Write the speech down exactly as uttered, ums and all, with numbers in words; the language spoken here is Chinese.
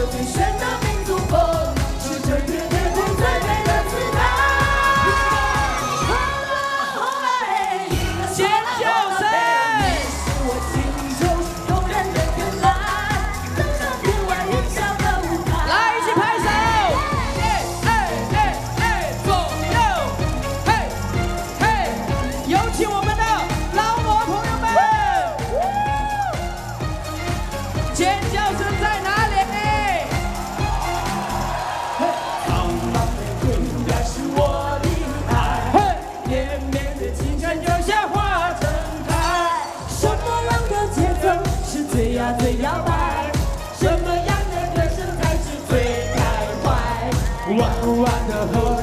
最炫的民族风，是这片天空最美的姿态。 尖叫声！ 是我心中动人的原来，登上天外云霄的舞台。 来，一起拍手！哎哎哎哎，左右，嘿嘿，有请我们的劳模朋友们。尖叫声在哪里？ 苍茫的天涯是我的爱，绵绵的青春就像花盛开。什么样的节奏是最呀最摇摆？什么样的歌声才是最开怀？弯弯的河。